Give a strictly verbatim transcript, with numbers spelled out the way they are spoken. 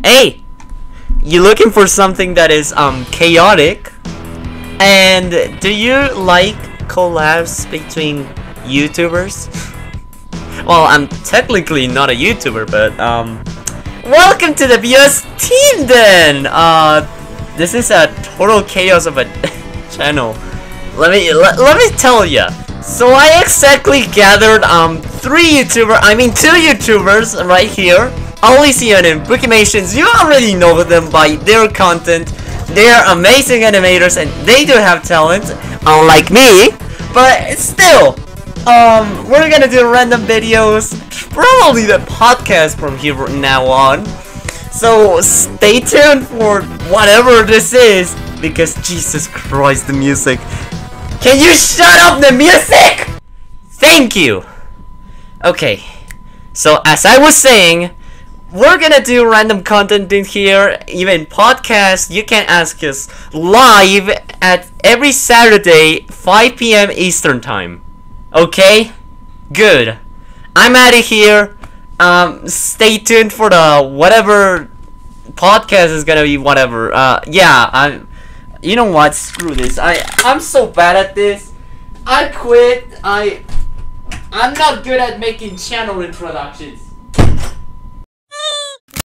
Hey, you looking for something that is um chaotic? And do you like collabs between YouTubers? Well, I'm technically not a YouTuber, but um, welcome to the B S team then. Uh, this is a total chaos of a channel. Let me let, let me tell ya. So I exactly gathered um three YouTuber, I mean two YouTubers right here. Elysion and Bookimations. You already know them by their content. They are amazing animators and they do have talent, unlike me. But still, um, we're gonna do random videos, probably the podcast from here from now on. So stay tuned for whatever this is, because Jesus Christ, the music. Can you shut up the music? Thank you. Okay, so as I was saying, we're gonna do random content in here, even podcast. You can ask us live at every Saturday, five P M Eastern time. Okay? Good. I'm out of here. Um, stay tuned for the whatever podcast is gonna be. Whatever. Uh, yeah. I'm. You know what? Screw this. I I'm so bad at this. I quit. I I'm not good at making channel introductions.